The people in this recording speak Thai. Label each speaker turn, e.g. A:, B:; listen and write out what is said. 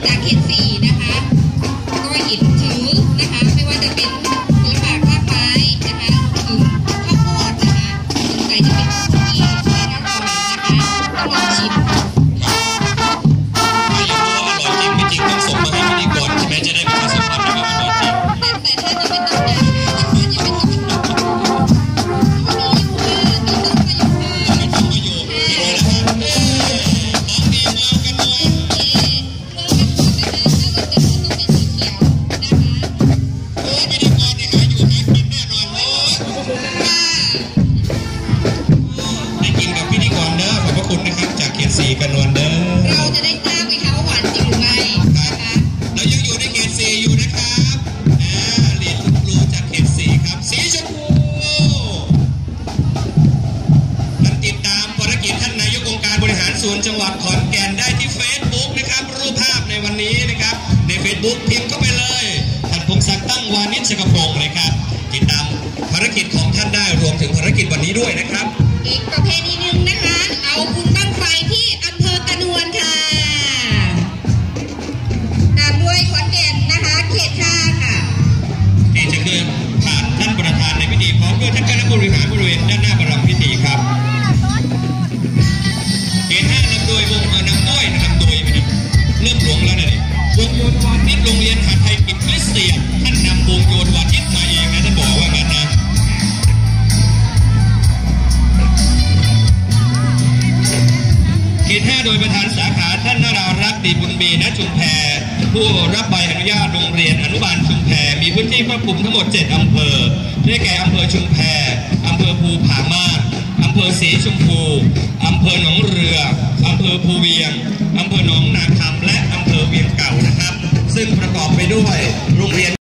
A: จากเขต4นะคะก็หยิบถือนะคะไม่ว่าจะเป็นผลหมากรากไม้นะคะถึงข้าวโพดนะคะสงสัยจะเป็นที่ได้รับก่อนนะคะต้องลองชิม
B: ไม่จริงต้องส่งมาให้พิธีกรใช่ไหมจะได้ประชาสัมพันธ์นะครับว่าจริง
A: แต่ถ้าจะเป็นต้นน้ำนะคะจะเป็นต้นมีอยู่ค่ะมีต้นประโยชน์
B: กันนวลเด้อ
A: เราจะได้ทราบไหมคะว่าหวานจริงหรือไม่นะคะ
B: เรายังอยู่ในเขต4อยู่นะครับเรียนรู้จากเขต4ครับสีชมพูท่านติดตามภารกิจท่านนายกองค์การบริหารส่วนจังหวัดขอนแก่นได้ที่ Facebook นะครับรูปภาพในวันนี้นะครับใน Facebook พิมพ์เข้าไปเลยท่านพงศักดิ์ตั้งวานิชสกพงศ์เลยครับติดตามภารกิจของท่านได้รวมถึงภารกิจวันนี้ด้วยนะครับ
A: อีกประเพณีหนึ่งนะคะเอาบุญบั้งไฟที่อำเภอกระนวนค่ะตามด้วยขอนแก่นนะคะเขต5ค่ะ
B: ที่จะเคลื่อนผ่านท่านประธานในพิธีพร้อมด้วยท่านคณะบริหารบริเวณด้านหน้าประรำพิธีครับเขต5นำโดยวงนำด้วยนะครับโดยเริ่มหลวงแล้วเนี่ยวงโยนวาทิตโรงเรียนหาไทยกิจคริสเตียนท่านนำวงโยนวาทิตมาเองนะท่านบอกว่างั้นนะเขต5โดยประธานสาขาท่านนรารักษ์ดีบุญมีณชุมแพผู้รับใบอนุญาตโรงเรียนอนุบาลชุมแพมีพื้นที่ครอบคลุมทั้งหมด7อำเภอได้แก่อำเภอชุมแพอำเภอภูผาม่านอำเภอศรีชมพูอำเภอหนองเรืออำเภอภูเวียงอำเภอหนองนาคำและอำเภอเวียงเก่านะครับซึ่งประกอบไปด้วยโรงเรียน